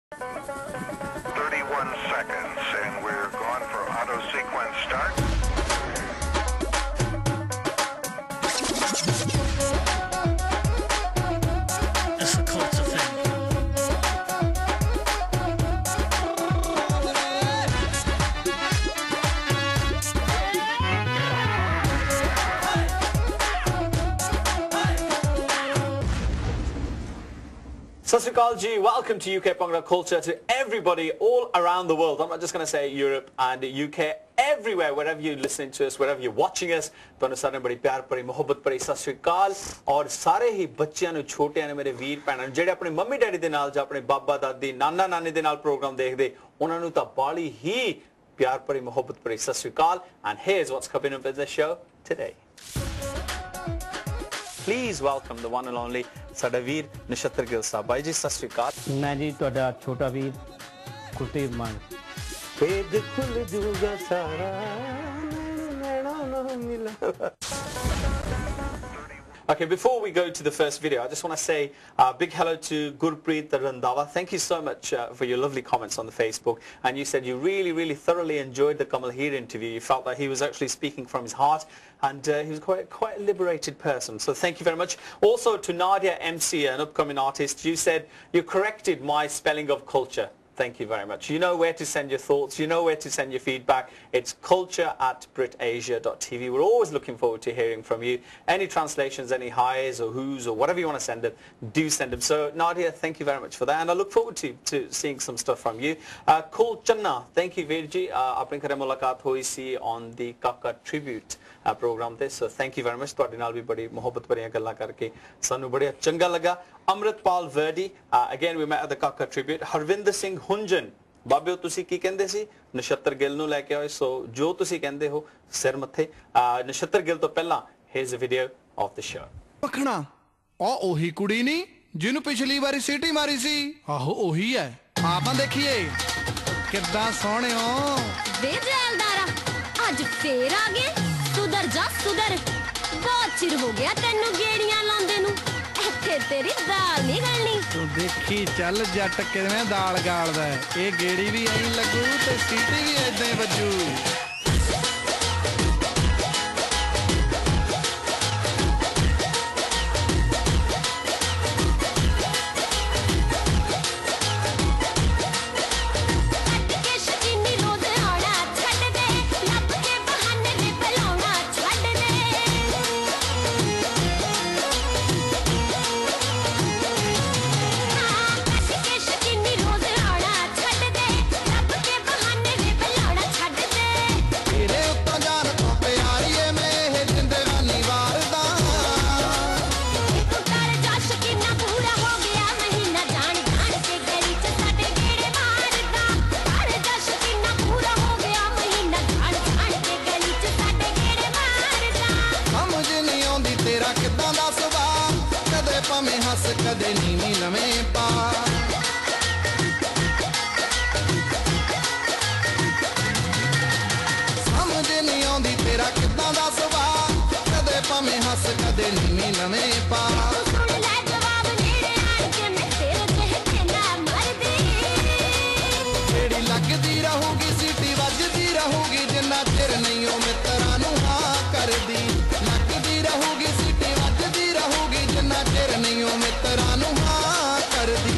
31 seconds, and we're gone for auto sequence start. It's a culture thing. Sat Sri Akal ji, welcome to UK Bhangra Culture, to everybody all around the world. I'm not just going to say Europe and UK, everywhere, wherever you're listening to us, wherever you're watching us. ਤੁਹਾਨੂੰ ਸਾਰਿਆਂ ਨੂੰ ਬੜੀ ਪਿਆਰ ਭਰੀ ਮੁਹੱਬਤ ਭਰੀ ਸਤਿ ਸ੍ਰੀ ਅਕਾਲ ਔਰ ਸਾਰੇ ਹੀ ਬੱਚਿਆਂ ਨੂੰ ਛੋਟਿਆਂ ਨੇ ਮੇਰੇ ਵੀਰ ਭੈਣਾਂ ਨੂੰ ਜਿਹੜੇ ਆਪਣੇ ਮੰਮੀ ਡੈਡੀ ਦੇ ਨਾਲ ਜਾਂ ਆਪਣੇ ਬਾਬਾ ਦਾਦੀ ਨਾਨਾ ਨਾਨੀ ਦੇ ਨਾਲ ਪ੍ਰੋਗਰਾਮ ਦੇਖਦੇ ਉਹਨਾਂ ਨੂੰ ਤਾਂ ਬਾਲੀ ਹੀ ਪਿਆਰ ਭਰੀ ਮੁਹੱਬਤ ਭਰੀ ਸਤਿ ਸ੍ਰੀ ਅਕਾਲ and here's what's coming up in the show today. Please welcome the one and only ਸਾਡਾ ਵੀਰ ਨਛੱਤਰ ਗਿੱਲ ਸਾਹਿਬ। ਬਾਈ ਜੀ ਸਤਿ ਸ੍ਰੀ ਅਕਾਲ। ਮੈਂ ਜੀ ਤੁਹਾਡਾ ਛੋਟਾ ਵੀਰ ਕੁਲਦੀਪ ਮਾਨ। ਭੇਦ ਖੁੱਲ ਜੂਗਾ ਸਾਰਾ ਨੈਣਾ ਨਾ ਮਿਲਾ। Okay, before we go to the first video, I just want to say a big hello to Gurpreet Randhawa. Thank you so much for your lovely comments on the Facebook. And you said you really thoroughly enjoyed the Kamal Heer interview. You felt that he was actually speaking from his heart, and he was quite a liberated person. So thank you very much. Also to Nadia MC, an upcoming artist, you said you corrected my spelling of culture. Thank you very much. You know where to send your thoughts. You know where to send your feedback. It's culture@britasia.tv. We're always looking forward to hearing from you. Any translations, any highs or who's or whatever you want to send them, do send them. So Nadia, thank you very much for that. And I look forward to seeing some stuff from you. Kul Channa, thank you Virji. Apne ghare mulaqat hoi si on the Kaka tribute program te. So thank you very much. Tuade naal bhi badi mohabbat bariyan gallan karke sanu bada changa laga. Amritpal Verdi, again we met at the Kaka tribute. Harvinder Singh Hunjan, ਬਾਬਿਓ ਤੁਸੀਂ ਕੀ ਕਹਿੰਦੇ ਸੀ ਨਛੱਤਰ ਗਿੱਲ ਨੂੰ ਲੈ ਕੇ ਆਏ ਸੋ ਜੋ ਤੁਸੀਂ ਕਹਿੰਦੇ ਹੋ ਸਿਰ ਮੱਥੇ ਨਛੱਤਰ ਗਿੱਲ ਤੋਂ ਪਹਿਲਾਂ here's a video of the show। ਪਖਣਾ ਉਹੀ ਕੁੜੀ ਨਹੀਂ ਜਿਹਨੂੰ ਪਿਛਲੀ ਵਾਰੀ ਸੀਟੀ ਮਾਰੀ ਸੀ ਆਹੋ ਉਹੀ ਹੈ ਆਪਾਂ ਦੇਖੀਏ ਕਿੱਦਾਂ ਸੋਹਣੇ ਹੋ ਵੇ ਜੈਲਦਾਰਾ ਅੱਜ ਫੇਰ ਆ ਗਏ ਸੁਧਰ ਜਾ ਸੁਧਰ ਬਹੁਤ ਚਿਰ ਹੋ ਗਿਆ ਤੈਨੂੰ ਗੇੜੀਆਂ ਲਾਉਂਦੇ ਨੂੰ ਇੱਥੇ ਤੇਰੀ ਦਾਲ ਨਹੀਂ ਗਲਣੀ ਤੂੰ ਦੇਖੀ ਚੱਲ ਜੱਟ ਕਿਵੇਂ ਦਾਲ ਗਾਲਦਾ ਇਹ ਗੇੜੀ ਵੀ ਐਂ ਲੱਗੂ ਤੇ ਸੀਟੀ ਵੀ ਐਦਾਂ ਹੀ ਵੱਜੂ ਹੱਸ ਕਦੇ ਨੀਵੀਂ ਲਵੇਂ ਪਾ ਸਮਝ ਨਹੀਂ ਆਉਂਦੀ ਤੇਰਾ ਕਿੱਦਾਂ ਦਾ ਸੁਭਾਅ ਕਦੇ ਭਾਵੇਂ ਹੱਸ ਕਦੇ ਨੀਵੀਂ ਲਵੇਂ ਪਾ ਸੁਣ ਲੈ ਜਵਾਬ ਨੇੜੇ ਆਣ ਕੇ ਮੈਂ ਤੇਰੇ ਚਿਹਰੇ ਨਾ ਮਰਦੀ ਜਿਹੜੀ ਲੱਗਦੀ ਰਹੂਗੀ ਸੀਟੀ ਵੱਜਦੀ ਰਹੂਗੀ ਜਿੰਨਾ ਚਿਰ ਨਹੀਂ ਉਹ ਮਿੱਤਰਾਂ ਨੂੰ ਹਾਂ ਕਰਦੀ ਲੱਗਦੀ ਰਹੂਗੀ ਸੀਟੀ ਵੱਜਦੀ ਰਹੂਗੀ ਜਿੰਨਾ ਚਿਰ ਨਹੀਂ ਉਹ ਮਿੱਤਰਾਂ ਨੂੰ ਹਾਂ ਕਰਦੀ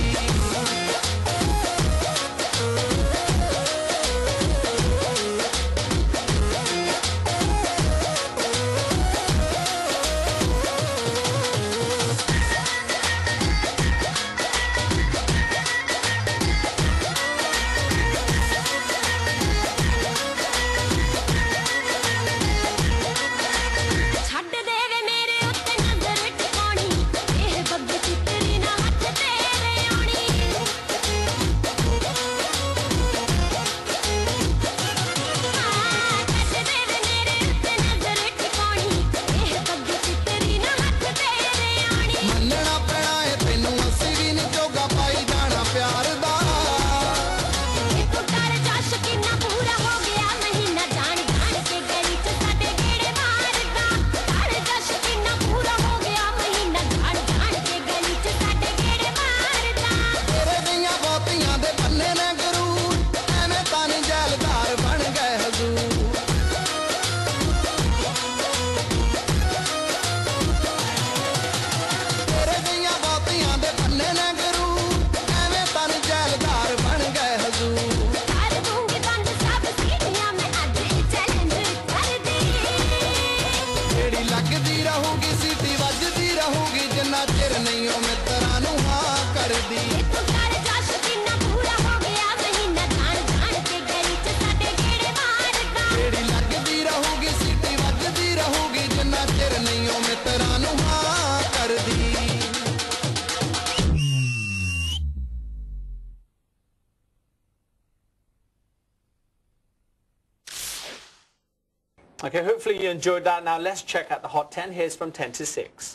Okay, hopefully you enjoyed that. Now let's check out the Hot 10. Here's from 10 to 6.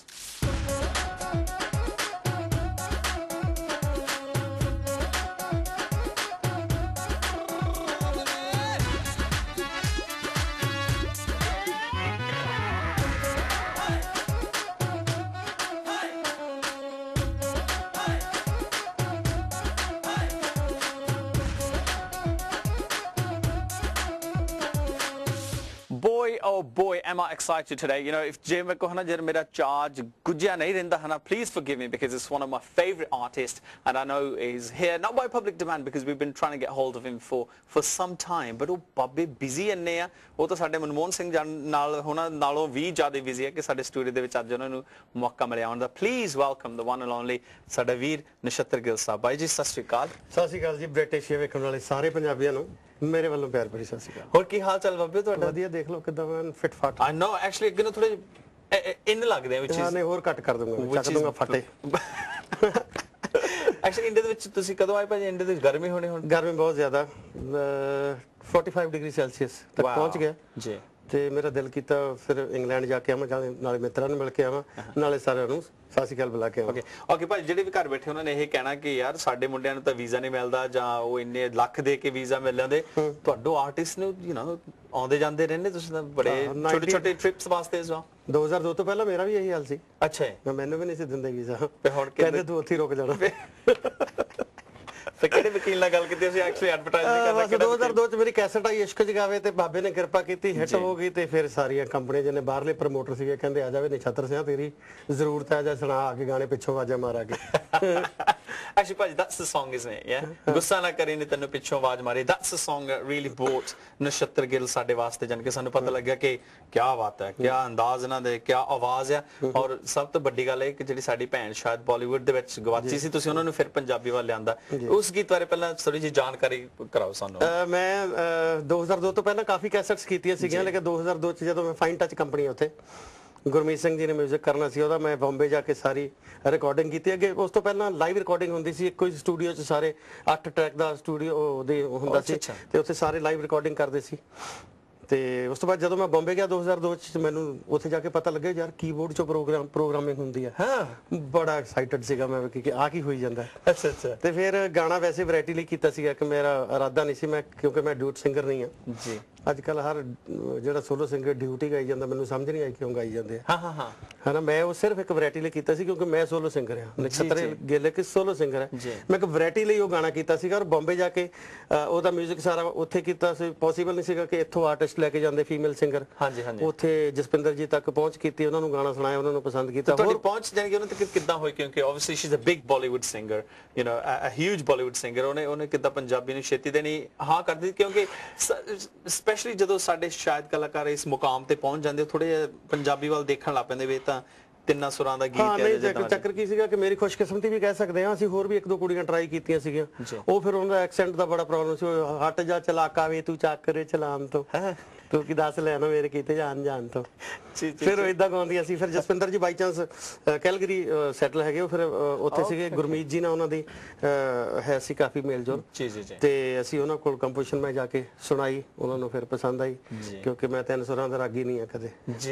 Boy, oh boy, am I excited today. You know, if Jim mera charge gujya nahi rehanda hai na, please forgive me because it's one of my favorite artists and I know he's here, not by public demand because we've been trying to get hold of him for some time, but oh babbe busy inne a, oh to sade Manmohan Singh naal hona nalon vi zyada busy hai ki sade studio de vich ajj ਉਹਨਾਂ ਨੂੰ ਮੌਕਾ ਮਿਲਿਆ ਆਉਣ ਦਾ. Please welcome the one and only ਸਾਡਾ ਵੀਰ ਨਛੱਤਰ ਗਿੱਲ ਸਾਹਿਬ. ਬਾਈ ਜੀ ਸਤਿ ਸ਼੍ਰੀ ਅਕਾਲ. ਸਤਿ ਸ਼੍ਰੀ ਅਕਾਲ ਜੀ, ਬ੍ਰਿਟਿਸ਼ ਵੇਖਣ ਵਾਲੇ ਸਾਰੇ ਪੰਜਾਬੀਆਂ ਨੂੰ ਮੇਰੇ ਵੱਲੋਂ ਪਿਆਰ ਭਰੀ ਸਤਿ ਸ਼੍ਰੀ ਅਕਾਲ. ਹੋਰ ਕੀ ਹਾਲ ਚਾਲ ਬਾਬੇ ਤੁਹਾਡਾ? ਵਧੀਆ, ਦੇਖ ਲਓ ਕਿਦਾਂ ਮੈਂ ਫਿਟ ਫਾਟ. I know actually ਅੱਗੇ ਨੂੰ ਥੋੜੇ ਇਨ ਲੱਗਦੇ ਆ which is ਨਹੀਂ ਹੋਰ ਕੱਟ ਕਰ ਦੂੰਗਾ, ਚੱਕ ਦੂੰਗਾ ਫਟੇ. ਐਕਚੁਅਲੀ ਇੰਡੀਆ ਦੇ ਵਿੱਚ ਤੁਸੀਂ ਕਦੋਂ ਆਏ ਭਾਜੀ? ਇੰਡੀਆ ਦੇ ਵਿੱਚ ਗਰਮੀ ਹੋਣੀ ਹੁਣ? ਗਰਮੀ ਬਹੁਤ ਜ਼ਿਆਦਾ 45 ਡਿਗਰੀ ਸੈਲਸੀਅਸ ਤੱਕ ਪਹੁੰਚ ਗਿਆ ਜੀ ਤੇ ਮੇਰਾ ਦਿਲ ਕੀਤਾ ਫਿਰ ਇੰਗਲੈਂਡ ਜਾ ਕੇ ਆਵਾਂ, ਨਾਲੇ ਮਿੱਤਰਾਂ ਨੂੰ ਮਿਲ ਕੇ ਆਵਾਂ, ਨਾਲੇ ਸਾਰਿਆਂ ਨੂੰ ਸਤਿ ਸ਼੍ਰੀ ਅਕਾਲ ਬੁਲਾ ਕੇ ਆਵਾਂ. ਓਕੇ ਭਾਜੀ, ਜਿਹੜੇ ਵੀ ਘਰ ਬੈਠੇ ਉਹਨਾਂ ਨੇ ਇਹ ਕਹਿਣਾ ਕਿ ਯਾਰ ਸਾਡੇ ਮੁੰਡਿਆਂ ਨੂੰ ਤਾਂ ਵੀਜ਼ਾ ਨਹੀਂ ਮਿਲਦਾ ਜਾਂ ਉਹ ਇੰਨੇ ਲੱਖ ਦੇ ਕੇ ਵੀਜ਼ਾ ਮਿਲ ਜਾਂਦੇ, ਤੁਹਾਡੇ ਆਰਟਿਸਟ ਨੂੰ ਯੂ نو ਆਉਂਦੇ ਜਾਂਦੇ ਰਹਿੰਦੇ, ਤੁਸੀਂ ਤਾਂ ਬੜੇ ਛੋਟੇ ਛੋਟੇ ਟ੍ਰਿਪਸ ਵਾਸਤੇ ਇਸ ਵਾਰ 2002 ਤੋਂ ਪਹਿਲਾਂ ਮੇਰਾ ਵੀ ਇਹੀ ਹਾਲ ਸੀ. ਅੱਛਾ, ਮੈਨੂੰ ਵੀ ਨਹੀਂ ਸੀ ਦਿੰਦੇ ਵੀਜ਼ਾ, ਤੇ ਹੁਣ ਕਹਿੰਦੇ ਤੂੰ ਉੱਥੇ ਹੀ ਰੁਕ ਜਾਣਾ. ਫਿਰ ਕਿਹੜੇ ਵਕੀਲ ਨਾਲ ਗੱਲ ਕੀਤੀ ਅਸੀਂ ਐਕਚੁਅਲੀ ਐਡਵਰਟਾਈਜ਼ ਨਹੀਂ ਕਰਨਾ? 2002 ਚ ਮੇਰੀ ਕੈਸਟ ਆਈ ਇਸ਼ਕ ਜਗਾਵੇ ਤੇ ਬਾਬੇ ਨੇ ਕਿਰਪਾ ਕੀਤੀ, ਹਿੱਟ ਹੋ ਗਈ ਤੇ ਫਿਰ ਸਾਰੀਆਂ ਕੰਪਨੀਆਂ ਜਿਹਨੇ ਬਾਹਰਲੇ ਪ੍ਰਮੋਟਰ ਸੀਗੇ ਕਹਿੰਦੇ ਆ ਜਾਵੇ ਨਛੱਤਰ ਸਿਆਂ ਤੇਰੀ ਜ਼ਰੂਰਤ ਹੈ, ਜਾਂ ਸੁਣਾ ਆ ਕੇ ਗਾਣੇ ਪਿੱਛੋਂ ਆਵਾਜ਼ਾਂ ਮਾਰ ਆ ਕੇ. Actually, ਭਾਜੀ, that's the song, isn't it? Yeah. ਗੁੱਸਾ ਨਾ ਕਰੀ ਨੇ ਤੈਨੂੰ ਪਿੱਛੋਂ ਆਵਾਜ਼ ਮਾਰੀ. That's the song that really brought Nachhattar Gill ਸਾਡੇ ਵਾਸਤੇ, ਜਾਨ ਕੇ ਸਾਨੂੰ ਪਤਾ ਲੱਗਿਆ ਕਿ ਕੀ ਬਾਤ ਹੈ, ਕੀ ਅੰਦਾਜ਼ ਇਹਨਾਂ ਦੇ, ਕੀ ਆਵਾਜ਼ ਹੈ. ਔਰ ਸਭ ਤੋਂ ਵੱਡੀ ਗੱਲ ਇਹ ਕਿ ਜਿਹੜੀ ਸਾਡੀ ਭੈਣ ਸ਼ਾਇਦ ਬਾਲੀਵੁੱਡ ਦੇ ਵਿੱਚ ਗਵਾਚੀ ਸੀ, ਤੁਸੀਂ ਉਹਨਾਂ ਨੂੰ ਫਿਰ ਪੰਜਾਬੀ ਵੱਲ ਲਿਆਂਦਾ. ਉਸ ਗੀਤ ਬਾਰੇ ਪਹਿਲਾਂ ਥੋੜੀ ਜਿਹੀ ਜਾਣਕਾਰੀ ਕਰਾਓ ਸਾਨੂੰ. ਮੈਂ 2002 ਤੋਂ ਪਹਿਲਾਂ ਕਾਫੀ ਕੈਸਟਸ ਕੀਤੀਆਂ ਸੀਗੀਆਂ, ਲੇਕਿਨ 2002 ਚ ਜਦੋਂ ਮੈਂ ਫਾਈਨ ਟੱਚ ਕੰਪਨੀ ਉੱਥੇ ਗੁਰਮੀਤ ਸਿੰਘ ਜੀ ਨੇ ਮਿਊਜ਼ਿਕ ਕਰਨਾ ਸੀ ਉਹਦਾ, ਮੈਂ ਬੰਬੇ ਜਾ ਕੇ ਸਾਰੀ ਰਿਕਾਰਡਿੰਗ ਕੀਤੀ. ਅੱਗੇ ਉਸ ਤੋਂ ਪਹਿਲਾਂ ਲਾਈਵ ਰਿਕਾਰਡਿੰਗ ਹੁੰਦੀ ਸੀ, ਇੱਕੋ ਹੀ ਸਟੂਡੀਓ 'ਚ ਸਾਰੇ 8 ਟਰੈਕ ਦਾ ਸਟੂਡੀਓ ਦੇ ਹੁੰਦਾ ਸੀ ਤੇ ਉੱਥੇ ਸਾਰੇ ਲਾਈਵ ਰਿਕਾਰਡਿੰਗ ਕਰਦੇ ਸੀ. ਤੇ ਉਸ ਤੋਂ ਬਾਅਦ ਜਦੋਂ ਮੈਂ ਬੰਬੇ ਗਿਆ 2002 ਚ, ਮੈਨੂੰ ਉੱਥੇ ਜਾ ਕੇ ਪਤਾ ਲੱਗਿਆ ਯਾਰ ਕੀਬੋਰਡ 'ਚੋਂ ਪ੍ਰੋਗਰਾਮਿੰਗ ਹੁੰਦੀ ਹੈ. ਬੜਾ ਐਕਸਾਈਟਡ ਸੀਗਾ ਮੈਂ ਕਿ ਆ ਕੀ ਹੋਈ ਜਾਂਦਾ. ਅੱਛਾ ਅੱਛਾ. ਤੇ ਫਿਰ ਗਾਣਾ ਵੈਸੇ ਵੈਰਾਈਟੀ ਲਈ ਕੀਤਾ ਸੀਗਾ ਕਿ ਮੇਰਾ ਇਰਾਦਾ ਨਹੀਂ ਸੀ, ਮੈਂ ਕਿਉਂਕਿ ਮੈਂ ਡਿਊਟ ਸਿੰਗਰ ਨਹੀਂ ਆ ਜੀ. ਅੱਜ ਕੱਲ ਹਰ ਜਿਹੜਾ ਸੋਲੋ ਸਿੰਗਰ ਡਿਊਟੀ ਗਾਈ ਜਾਂਦਾ, ਮੈਨੂੰ ਸਮਝ ਨਹੀਂ ਆਈ ਕਿਉਂ ਗਾਈ ਜਾਂਦੇ ਆ. ਹੈ ਨਾ, ਮੈਂ ਉਹ ਸਿਰਫ ਇੱਕ ਵੈਰਾਈਟੀ ਲਈ ਕੀਤਾ ਸੀ ਕਿਉਂਕਿ ਮੈਂ ਸੋਲੋ ਸਿੰਗਰ ਹਾਂ. ਨਛੱਤਰ ਗਿੱਲ ਇੱਕ ਸੋਲੋ ਸਿੰਗਰ ਹੈ, ਮੈਂ ਇੱਕ ਵੈਰਾਈਟੀ ਲਈ ਉਹ ਗਾਣਾ ਕੀਤਾ ਸੀਗਾ. ਔਰ ਬੰਬੇ ਜਾ ਕੇ ਉਹਦਾ ਮਿਊਜ਼ਿਕ ਸਾਰਾ ਉੱਥੇ ਕੀਤਾ ਸੀ. ਪੋਸੀਬਲ ਨਹੀਂ ਸੀਗਾ ਕਿ ਇੱਥੋਂ ਆਰਟਿਸਟ ਲੈ ਕੇ ਜਾਂਦੇ ਫੀਮੇਲ ਸਿੰਗਰ. ਉੱਥੇ ਜਸਪਿੰਦਰ ਜੀ ਤੱਕ ਪਹੁੰਚ ਕੀਤੀ, ਉਹਨਾਂ ਨੂੰ ਗਾਣਾ ਸੁਣਾਇਆ, ਉਹਨਾਂ ਨੂੰ ਪਸੰਦ ਕੀਤਾ. ਹੋਰ ਪਹੁੰਚ ਜਾਣਗੇ ਉਹਨਾਂ ਤੱਕ ਕਿੱਦਾਂ ਹੋਈ? ਕਿਉਂਕਿ obviously she is a big Bollywood singer, you know a huge Bollywood singer. ਉਹਨੇ ਕਿੱਦਾਂ ਪੰਜਾਬੀ ਨੂੰ ਛੇਤੀ ਦੇਣੀ ਹਾਂ ਕਰ ਦਿੱਤੀ? ਕਿਉਂਕਿ ਸਪੈਸ਼ਲੀ ਜਦੋਂ ਸਾਡੇ ਸ਼ਾਇਦ ਕਲਾਕਾਰ ਇਸ ਮੁਕਾਮ ਤੇ ਪਹੁੰਚ ਜਾਂਦੇ, ਥੋੜੇ ਪੰਜਾਬੀ ਵੱਲ ਦੇਖਣ ਲੱਗ ਪੈਂਦੇ ਵੀ ਤਾਂ ਤਿੰਨਾਂ ਸੁਰਾਂ ਦਾ ਗੀਤ ਹੈ. ਚੱਕਰ ਕੀ ਸੀਗਾ ਕਿ ਮੇਰੀ ਖੁਸ਼ਕਿਸਮਤੀ ਵੀ ਕਹਿ ਸਕਦੇ ਹਾਂ, ਅਸੀਂ ਹੋਰ ਵੀ ਇੱਕ ਦੋ ਕੁੜੀਆਂ ਟਰਾਈ ਕੀਤੀਆਂ ਸੀਗੀਆਂ. ਉਹ ਫਿਰ ਉਹਨਾਂ ਦਾ ਐਕਸੈਂਟ ਦਾ ਬੜਾ ਪ੍ਰੋਬਲਮ ਸੀ. ਹਟ ਜਾ ਚਲਾਕਾ ਵੇ ਤੂੰ ਚੱਕਰੇ ਚਲਾਨ ਤੋਂ, ਤੂੰ ਕੀ ਦੱਸ ਲੈਣਾ ਮੇਰੇ ਕੀਤੇ ਜਾਣ ਤੋਂ. ਫਿਰ ਉਹ ਇਦਾਂ ਗਾਉਂਦੀਆਂ ਸੀ. ਫਿਰ ਜਸਪਿੰਦਰ ਜੀ ਬਾਈ ਚਾਂਸ ਕੈਲਗਰੀ ਸੈਟਲ ਹੈਗੇ, ਉਹ ਫਿਰ ਉੱਥੇ ਸੀਗੇ. ਗੁਰਮੀਤ ਜੀ ਨਾਲ ਉਹਨਾਂ ਦੀ ਹੈ ਸੀ ਕਾਫੀ ਮੇਲ ਜੋਲ, ਤੇ ਅਸੀਂ ਉਹਨਾਂ ਕੋਲ ਕੰਪੋਜੀਸ਼ਨ ਮੈਂ ਜਾ ਕੇ ਸੁਣਾਈ, ਉਹਨਾਂ ਨੂੰ ਫਿਰ ਪਸੰਦ ਆਈ ਕਿਉਂਕਿ ਮੈਂ 3 ਸੁਰਾਂ ਦਾ ਰਾਗੀ ਨਹੀਂ ਆ ਕਦੇ.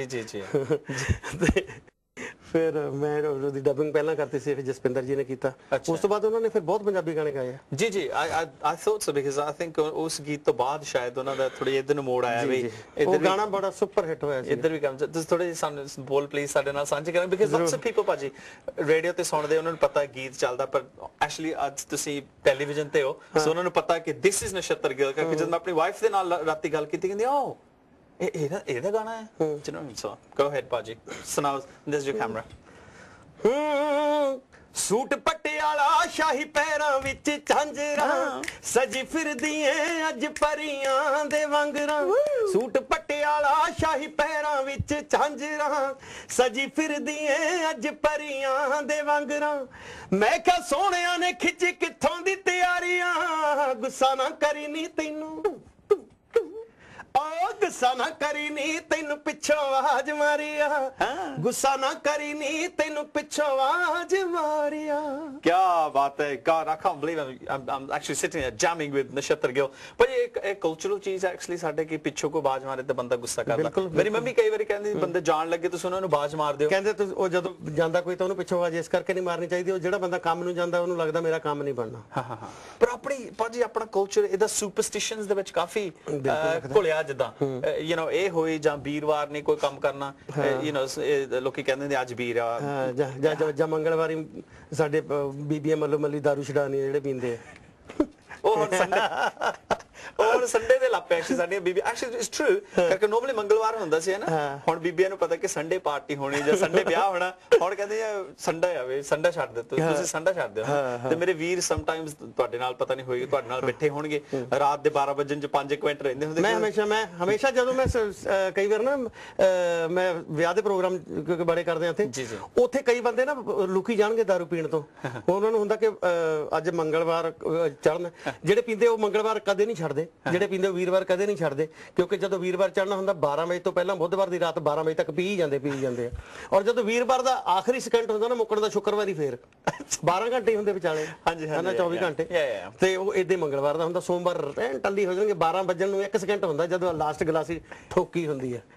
ਫਿਰ ਮੈਂ ਉਹਦੀ ਡਬਿੰਗ ਪਹਿਲਾਂ ਕਰਤੀ ਸੀ, ਫਿਰ ਜਸਪਿੰਦਰ ਜੀ ਨੇ ਕੀਤਾ. ਉਸ ਤੋਂ ਬਾਅਦ ਉਹਨਾਂ ਨੇ ਫਿਰ ਬਹੁਤ ਪੰਜਾਬੀ ਗਾਣੇ ਗਾਏ ਆ. ਜੀ I thought so because I think ਉਸ ਗੀਤ ਤੋਂ ਬਾਅਦ ਸ਼ਾਇਦ ਉਹਨਾਂ ਦਾ ਥੋੜੀ ਇਧਰ ਨੂੰ ਮੋੜ ਆਇਆ ਵੀ ਉਹ ਗਾਣਾ ਬੜਾ ਸੁਪਰ ਹਿੱਟ ਹੋਇਆ ਸੀ. ਇਧਰ ਵੀ ਕੰਮ ਤੁਸੀਂ ਥੋੜੇ ਜਿਹੇ ਸਾਨੂੰ ਬੋਲ ਪਲੀਜ਼ ਸਾਡੇ ਨਾਲ ਸਾਂਝੇ ਕਰਨ, ਬਿਕਾਜ਼ ਲੋਟਸ ਆਫ ਪੀਪਲ ਭਾਜੀ ਰੇਡੀਓ ਤੇ ਸੁਣਦੇ, ਉਹਨਾਂ ਨੂੰ ਪਤਾ ਗੀਤ ਚੱਲਦਾ, ਪਰ ਐਕਚੁਅਲੀ ਅੱਜ ਤੁਸੀਂ ਟੈਲੀਵਿਜ਼ਨ ਤੇ ਹੋ, ਸੋ ਉਹਨਾਂ ਨੂੰ ਪਤਾ ਕਿ ਦਿਸ ਇਜ਼ ਨਛੱਤਰ ਗਿੱਲ. ਕਿਉਂਕਿ ਜਦ ਮੈਂ ਆਪਣੀ ਵਾਈਫ ਦੇ ਨਾਲ ਰਾਤੀ ਗੱਲ ਕੀਤੀ, ਕਹਿੰਦੀ ਓ ਇਹਦਾ ਗਾਣਾ ਹੈ. ਚਲੋ ਗੋ ਅਹੈਡ ਭਾਜੀ, ਸੁਣਾਓ. This is your camera. Suit Patiala ਸ਼ਾਹੀ ਪੈਰਾਂ ਵਿੱਚ ਝਾਂਜਰਾਂ, ਸਜੀ ਫਿਰਦੀ ਏ ਅੱਜ ਪਰੀਆਂ ਦੇ ਵਾਂਗਰਾਂ. ਸੂਟ ਪਟਿਆਲਾ ਸ਼ਾਹੀ ਪੈਰਾਂ ਵਿੱਚ ਝਾਂਜਰਾਂ, ਸਜੀ ਫਿਰਦੀ ਏ ਅੱਜ ਪਰੀਆਂ ਦੇ ਵਾਂਗਰਾਂ. ਮੈਂ ਕਿਹਾ ਸੋਹਣਿਆਂ ਨੇ ਖਿੱਚ ਕਿੱਥੋਂ ਦੀ ਤਿਆਰੀਆਂ, ਗੁੱਸਾ ਨਾ ਕਰੀ ਨੀ ਤੈਨੂੰ गुस्सा ना करी नी तेनू पिछों आवाज मारिया गुस्सा ना करी नी तेनू पिछों आवाज मारिया क्या बात है God I can't believe I'm actually sitting there jamming with Nashatar Gill but ये cultural चीज actually ਸਾਡੇ ਕੀ ਪਿੱਛੋਂ ਕੋ ਬਾਜ ਮਾਰੇ ਤੇ ਬੰਦਾ ਗੁੱਸਾ ਕਰਦਾ ਮੇਰੀ ਮੰਮੀ ਕਈ ਵਾਰੀ ਕਹਿੰਦੀ ਬੰਦੇ ਜਾਣ ਲੱਗੇ ਤੁਸੀਂ ਉਹਨਾਂ ਨੂੰ ਬਾਜ ਮਾਰ ਦਿਓ ਕਹਿੰਦੇ ਤੁਸੀਂ ਉਹ ਜਦੋਂ ਜਾਂਦਾ ਕੋਈ ਤਾਂ ਉਹਨੂੰ ਪਿੱਛੋਂ ਆਵਾਜ਼ ਇਸ ਕਰਕੇ ਨਹੀਂ ਮਾਰਨੀ ਚਾਹੀਦੀ ਉਹ ਜਿਹੜਾ ਬੰਦਾ ਕੰਮ ਨੂੰ ਜਾਂਦਾ ਉਹਨੂੰ ਲੱਗਦਾ ਮੇਰਾ ਕੰਮ ਨਹੀਂ ਬਣਨਾ ਹਾਂ ਪਰ ਆਪਣੀ ਭਾਜੀ ਆਪਣਾ ਕਲਚਰ ਇਹਦਾ ਸੁਪਰਸਟੀਸ਼ਨਸ ਦੇ ਵਿੱਚ ਕਾਫੀ ਘੁਲਿਆ ਜਿੱਦਾਂ ਯੂ نو ਇਹ ਹੋਈ ਜਾਂ ਵੀਰਵਾਰ ਨੇ ਕੋਈ ਕੰਮ ਕਰਨਾ ਯੂ نو ਲੋਕੀ ਕਹਿੰਦੇ ਨੇ ਅੱਜ ਵੀਰ ਆ ਜਾਂ ਮੰਗਲਵਾਰੀ ਸਾਡੇ ਬੀਬੀਆਂ ਮੱਲੋ ਮੱਲੀ ਦਾਰੂ ਛਡਾਣੀ ਜਿਹੜੇ ਪੀਂਦੇ ਆ ਉਹ ਹੁਣ ਸੰਡੇ ਦੇ ਲਾਪੇ ਐਕਚੁਅਲੀ ਸਾਡੀਆਂ ਬੀਬੀ ਐਕਚੁਅਲੀ ਇਟਸ ਟਰੂ ਕਰਕੇ ਨੋਰਮਲੀ ਮੰਗਲਵਾਰ ਹੁੰਦਾ ਸੀ ਨਾ ਹੁਣ ਬੀਬੀਆਂ ਨੂੰ ਪਤਾ ਕਿ ਸੰਡੇ ਪਾਰਟੀ ਹੋਣੀ ਜਾਂ ਸੰਡੇ ਵਿਆਹ ਹੋਣਾ ਹੁਣ ਕਹਿੰਦੇ ਆ ਸੰਡੇ ਆਵੇ ਸੰਡੇ ਛੱਡ ਦੇ ਤੁਸੀਂ ਸੰਡੇ ਛੱਡ ਦਿਓ ਤੇ ਮੇਰੇ ਵੀਰ ਸਮ ਟਾਈਮਸ ਤੁਹਾਡੇ ਨਾਲ ਪਤਾ ਨਹੀਂ ਹੋਏਗੀ ਤੁਹਾਡੇ ਨਾਲ ਬੈਠੇ ਹੋਣਗੇ ਰਾਤ ਦੇ 12 ਵਜੇ ਚ 5 ਮਿੰਟ ਰਹਿੰਦੇ ਹੁੰਦੇ ਮੈਂ ਹਮੇਸ਼ਾ ਜਦੋਂ ਮੈਂ ਕਈ ਵਾਰ ਨਾ ਮੈਂ ਵਿਆਹ ਦੇ ਪ੍ਰੋਗਰਾਮ ਕਿਉਂਕਿ ਬੜੇ ਕਰਦੇ ਆ ਉੱਥੇ ਕਈ ਬੰਦੇ ਨਾ ਲੁਕੀ ਜਾਣਗੇ ਦਾਰੂ ਪੀਣ ਤੋਂ ਉਹਨਾਂ ਨੂੰ ਹੁੰਦਾ ਕਿ ਅੱਜ ਮੰਗਲਵਾਰ ਚੜ੍ਹਨ ਜਿਹੜੇ ਪੀਂਦੇ ਉਹ ਮੰਗਲਵਾਰ ਕਦੇ ਨਹੀਂ ਛੱਡਦੇ ਜਿਹੜੇ ਪੀਂਦੇ ਵੀਰਵਾਰ ਕਦੇ ਨਹੀਂ ਛੱਡਦੇ ਕਿਉਂਕਿ ਜਦੋਂ ਵੀਰਵਾਰ ਚੜ੍ਹਨਾ ਹੁੰਦਾ 12 ਵਜੇ ਤੋਂ ਪਹਿਲਾਂ ਬੁੱਧਵਾਰ ਦੀ ਰਾਤ 12 ਵਜੇ ਤੱਕ ਪੀ ਜਾਂਦੇ ਆ ਔਰ ਜਦੋਂ ਵੀਰਵਾਰ ਦਾ ਆਖਰੀ ਸਕਿੰਟ ਹੁੰਦਾ ਨਾ ਮੁੱਕਣ ਦਾ ਸ਼ੁੱਕਰਵਾਰੀ ਫੇਰ 12 ਘੰਟੇ ਹੁੰਦੇ ਵਿਚਾਲੇ ਹਾਂਜੀ 24 ਘੰਟੇ ਤੇ ਉਹ ਇਦਾਂ ਮੰਗਲਵਾਰ ਦਾ ਹੁੰਦਾ ਸੋਮਵਾਰ ਟੱਲੀ ਹੋ ਜਾਣਗੇ 12 ਵਜਣ ਨੂੰ 1 ਸਕਿੰਟ ਹੁੰਦਾ ਜਦੋਂ ਲਾਸਟ ਗਲਾਸੀ ਠੋਕੀ ਹੁੰਦੀ ਹੈ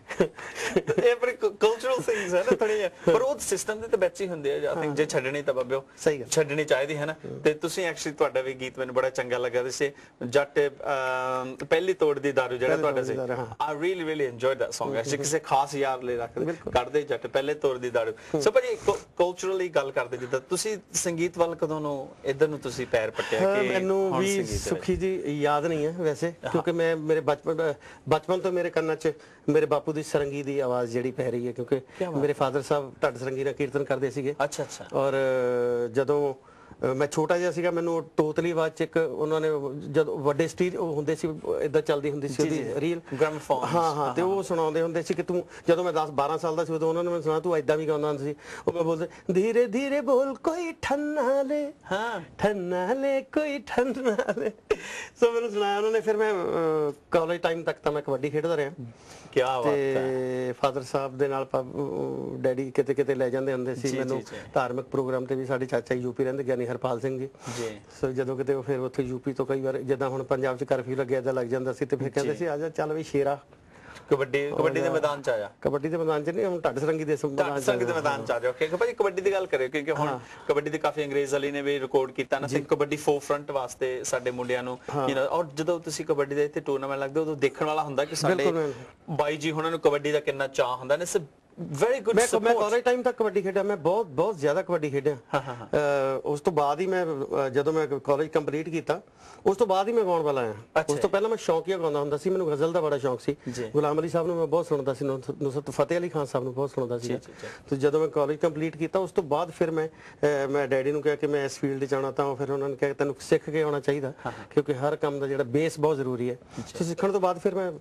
ਇਹ ਪਰ ਕਲਚਰਲ ਥਿੰਗਸ ਹੈ ਨਾ ਥੋੜੀ ਪਰ ਉਹ ਸਿਸਟਮ ਦੇ ਤੇ ਵਿੱਚ ਹੀ ਹੁੰਦੇ ਆ ਆਈ ਥਿੰਕ ਜੇ ਛੱਡਣੀ ਤਾਂ ਬਾਬਿਓ ਸਹੀ ਗੱਲ ਛੱਡਣੀ ਚਾਹੀਦੀ ਹੈ ਨਾ ਤੇ ਤੁਸੀਂ ਐਕਚੁਅਲੀ ਤੁਹਾਡਾ ਵੀ ਗੀਤ ਮੈਨੂੰ ਬੜਾ ਚੰਗਾ ਲੱਗਾ ਸੀ ਜੱਟ ਪਹਿਲੀ ਤੋੜ ਦੀ ਦਾਰੂ ਜਿਹੜਾ ਤੁਹਾਡਾ ਸੀ I really enjoyed that Song actually ਕਿਸੇ ਖਾਸ ਯਾਰ ਲਈ ਰੱਖਦੇ ਕੱਢਦੇ ਜੱਟ ਪਹਿਲੇ ਤੋੜ ਦੀ ਦਾਰੂ ਸੋ ਭਾਜੀ ਕਲਚਰਲੀ ਗੱਲ ਕਰਦੇ ਜਿੱਦਾਂ ਤੁਸੀਂ ਸੰਗੀਤ ਵੱਲ ਕਦੋਂ ਨੂੰ ਇਧਰ ਨੂੰ ਤੁਸੀਂ ਪੈਰ ਪੱਟਿਆ ਕਿ ਮੈਨੂੰ ਵੀ ਸੁਖੀ ਜੀ ਯਾਦ ਨਹੀਂ ਹੈ ਵੈਸੇ ਕਿਉਂਕਿ ਮੈਂ ਮੇਰੇ ਬਚਪਨ ਤੋਂ ਮੇਰੇ ਕੰਨਾਂ 'ਚ ਮੇਰੇ ਬਾਪੂ ਦੀ ਸਰੰਗੀ ਦੀ ਆਵਾਜ਼ ਜਿਹੜੀ ਪੈ ਰਹੀ ਹੈ ਕਿਉਂਕਿ ਮੇਰੇ ਫਾਦਰ ਸਾਹਿਬ ਢੱਡ ਸਰੰਗੀ ਨਾਲ ਕੀਰਤਨ ਕਰਦੇ ਸੀਗੇ ਅੱਛਾ ਔਰ ਜਦੋਂ ਮੈਂ ਛੋਟਾ ਜਿਹਾ ਸੀਗਾ ਮੈਨੂੰ ਤੋਤਲੀ ਆਵਾਜ਼ 'ਚ ਇੱਕ ਉਹਨਾਂ ਨੇ ਜਦੋਂ ਵੱਡੇ ਸਟੇਜ ਹੁੰਦੇ ਸੀ ਇਦਾਂ ਚੱਲਦੀ ਹੁੰਦੀ ਸੀ ਉਹਦੀ ਰੀਲ ਗ੍ਰਾਮੋਫੋਨ ਹਾਂ ਤੇ ਉਹ ਸੁਣਾਉਂਦੇ ਹੁੰਦੇ ਸੀ ਕਿ ਤੂੰ ਜਦੋਂ ਮੈਂ 10-12 ਸਾਲ ਦਾ ਸੀ ਉਦੋਂ ਉਹਨਾਂ ਨੇ ਮੈਨੂੰ ਸੁਣਾ ਤੂੰ ਐਦਾਂ ਵੀ ਗਾਉਂਦਾ ਹੁੰਦਾ ਸੀ ਉਹ ਮੈਂ ਬੋਲਦਾ ਧੀਰੇ ਧੀਰੇ ਬੋਲ ਕੋਈ ਠੰਨਾ ਲੈ ਠੰਨਾ ਲੈ ਕੋਈ ਠੰਨਾ ਲੈ ਸੋ ਮੈਨੂੰ ਸੁਣਾਇਆ ਉਹਨਾਂ ਨੇ ਫਿਰ ਮੈਂ ਕਾਲਜ ਟਾਈਮ ਤੱਕ ਤਾਂ ਮੈਂ ਕਬੱਡੀ ਖੇਡਦਾ ਰਿਹਾ ਕੀ ਬਾਤ ਹੈ ਤੇ ਫਾਦਰ ਸਾਹਿਬ ਦੇ ਨਾਲ ਡੈਡੀ ਕਿਤੇ ਕਿਤੇ ਲੈ ਜਾਂਦੇ ਹੁੰਦੇ ਸੀ ਮੈਨੂੰ ਧਾਰਮਿਕ ਪ੍ਰੋਗਰਾਮ ਤੇ ਵੀ ਸਾਡੇ ਚਾਚਾ ਯੂਪੀ ਰਹਿੰਦੇ ਗਿਆਨੀ ਹਰਪਾਲ ਸਿੰਘ ਜੀ ਸੋ ਜਦੋਂ ਕਿਤੇ ਉਹ ਫਿਰ ਉੱਥੇ ਯੂਪੀ ਤੋਂ ਕਈ ਵਾਰ ਜਿੱਦਾਂ ਹੁਣ ਪੰਜਾਬ 'ਚ ਕਰਫਿਊ ਲੱਗਿਆ ਇਦਾਂ ਲੱਗ ਜਾਂਦਾ ਸੀ ਤੇ ਫਿਰ ਕਹਿੰਦੇ ਸੀ ਆ ਜਾ ਚੱਲ ਵੀ ਸ਼ੇਰਾ ਕਬੱਡੀ ਦੇ ਮੈਦਾਨ 'ਚ ਆਇਆ ਕਬੱਡੀ ਦੇ ਮੈਦਾਨ 'ਚ ਨਹੀਂ ਹੁਣ ਢੱਡ ਸਰੰਗੀ ਦੇ ਮੈਦਾਨ 'ਚ ਆ ਜਾਓ ਕਿਉਂਕਿ ਭਾਜੀ ਕਬੱਡੀ ਦੀ ਗੱਲ ਕਰਿਓ ਕਿਉਂਕਿ ਹੁਣ ਕਬੱਡੀ ਦੇ ਕਾਫੀ ਅੰਗਰੇਜ਼ ਵਾਲੀ ਨੇ ਵੀ ਰਿਕਾਰਡ ਕੀਤਾ ਨਾ ਸੀ ਕਬੱਡੀ ਫੋਰਫਰੰਟ ਵਾਸਤੇ ਸਾਡੇ ਮੁੰਡਿਆਂ ਨੂੰ ਯੂ نو ਔਰ ਜਦੋਂ ਤੁਸੀਂ ਕਬੱਡੀ ਦੇ ਇੱਥੇ ਟੂਰਨਾਮੈਂਟ ਲੱਗਦੇ ਉਦੋਂ ਦੇਖਣ ਵਾਲਾ ਹੁੰਦਾ ਕਿ ਸਾਡੇ ਬਾਈ ਜੀ ਉਹਨਾਂ ਨੂੰ ਕਬੱਡੀ ਦਾ ਕਿੰਨਾ ਚਾਹ ਹੁੰਦਾ ਨੇ very good support ਮੈਂ ਕਾਲਜ ਟਾਈਮ ਤੱਕ ਕਬੱਡੀ ਖੇਡਿਆ ਮੈਂ ਬਹੁਤ ਜ਼ਿਆਦਾ ਕਬੱਡੀ ਖੇਡਿਆ ਉਸ ਤੋਂ ਬਾਅਦ ਹੀ ਮੈਂ ਜਦੋਂ ਮੈਂ ਕਾਲਜ ਕੰਪਲੀਟ ਕੀਤਾ ਉਸ ਤੋਂ ਬਾਅਦ ਹੀ ਮੈਂ ਗਾਉਣ ਵਾਲਾ ਆਇਆ ਉਸ ਤੋਂ ਪਹਿਲਾਂ ਮੈਂ ਸ਼ੌਕੀਆ ਗਾਉਂਦਾ ਹੁੰਦਾ ਸੀ ਮੈਨੂੰ ਗਜ਼ਲ ਦਾ ਬੜਾ ਸ਼ੌਕ ਸੀ ਗੁਲਾਮ ਅਲੀ ਸਾਹਿਬ ਨੂੰ ਮੈਂ ਬਹੁਤ ਸੁਣਦਾ ਸੀ ਨੁਸਰਤ ਫਤਿਹ ਅਲੀ ਖਾਨ ਸਾਹਿਬ ਨੂੰ ਬਹੁਤ ਸੁਣਦਾ ਸੀ ਤੇ ਜਦੋਂ ਮੈਂ ਕਾਲਜ ਕੰਪਲੀਟ ਕੀਤਾ ਉਸ ਤੋਂ ਬਾਅਦ ਫਿਰ ਮੈਂ ਡੈਡੀ ਨੂੰ ਕਿਹਾ ਕਿ ਮੈਂ ਇਸ ਫੀਲਡ 'ਚ ਜਾਣਾ ਤਾਂ ਫਿਰ ਉਹਨਾਂ ਨੇ ਕਿਹਾ ਤੈਨੂੰ ਸਿੱਖ ਕੇ ਆਉਣਾ ਚਾਹੀਦਾ ਕਿਉਂਕਿ ਹਰ ਕੰਮ ਦਾ ਜਿਹੜਾ ਬੇਸ ਬਹੁਤ ਜ਼ਰੂਰੀ ਹੈ ਸੋ ਸਿੱਖਣ ਤੋਂ ਬਾਅਦ ਫਿਰ ਮੈਂ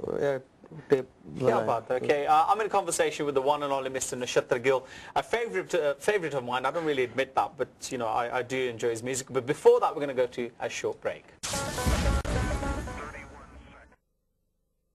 Yeah, okay. I'm in conversation with the one and only Mr. Nashatar Gill, a favorite of mine. I don't really admit that, but you know, I do enjoy his music. But before that, we're going to go to a short break.